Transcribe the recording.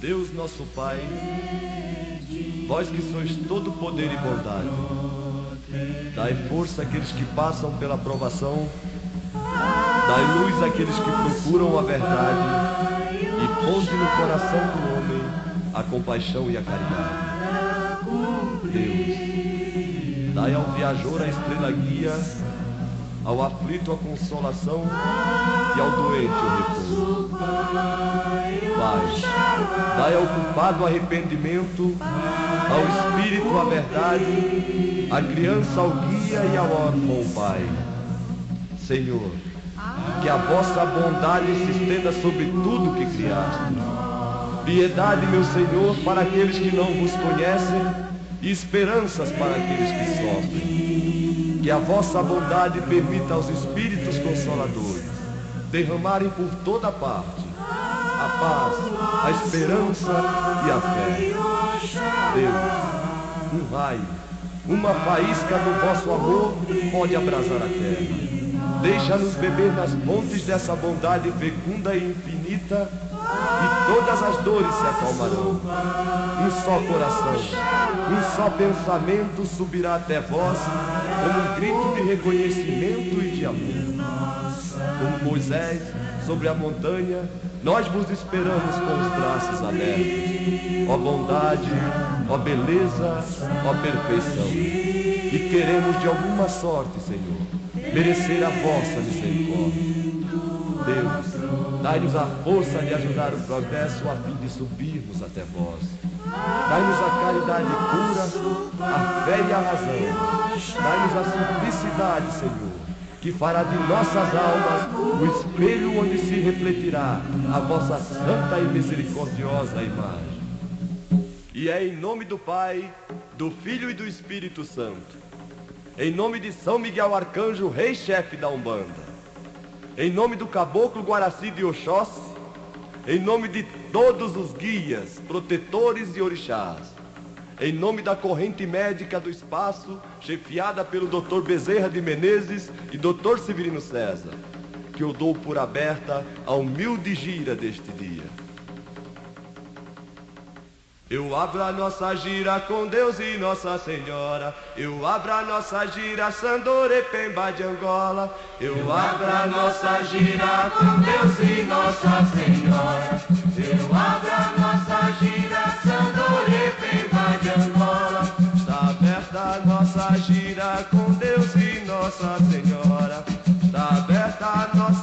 Deus nosso Pai, vós que sois todo poder e bondade, dai força àqueles que passam pela provação, dai luz àqueles que procuram a verdade e ponde no coração do homem a compaixão e a caridade. Deus, dai ao viajor a estrela guia, ao aflito a consolação e ao doente o repouso. Pai, dai ao culpado arrependimento, ao espírito a verdade, à criança ao guia e ao órfão o Pai. Senhor, que a vossa bondade se estenda sobre tudo que criaste. Piedade, meu Senhor, para aqueles que não vos conhecem e esperanças para aqueles que sofrem. Que a vossa bondade permita aos Espíritos Consoladores derramarem por toda parte a paz, a esperança e a fé. Deus, um raio, uma faísca do vosso amor pode abrasar a terra. Deixa-nos beber nas fontes dessa bondade fecunda e infinita, e todas as dores se acalmarão. Um só coração, um só pensamento subirá até vós, como um grito de reconhecimento e de amor. Como Moisés sobre a montanha, nós vos esperamos com os braços abertos. Ó bondade, ó beleza, ó perfeição. E queremos de alguma sorte, Senhor, merecer a vossa misericórdia. Deus, dai-nos a força de ajudar o progresso a fim de subirmos até vós. Dai-nos a caridade pura, a fé e a razão. Dai-nos a simplicidade, Senhor, que fará de nossas almas o espelho onde se refletirá a vossa santa e misericordiosa imagem. E é em nome do Pai, do Filho e do Espírito Santo, em nome de São Miguel Arcanjo, rei-chefe da Umbanda, em nome do Caboclo Guaraci de Oxóssi, em nome de todos os guias, protetores e orixás, em nome da corrente médica do espaço, chefiada pelo Dr. Bezerra de Menezes e Dr. Severino César, que eu dou por aberta a humilde gira deste dia. Eu abro a nossa gira com Deus e Nossa Senhora. Eu abro a nossa gira Sandore Pemba de Angola. Eu abro a nossa gira com Deus e Nossa Senhora. Eu abro a nossa gira Sandore Pemba de Angola. Está aberta a nossa gira com Deus e Nossa Senhora. Está aberta a nossa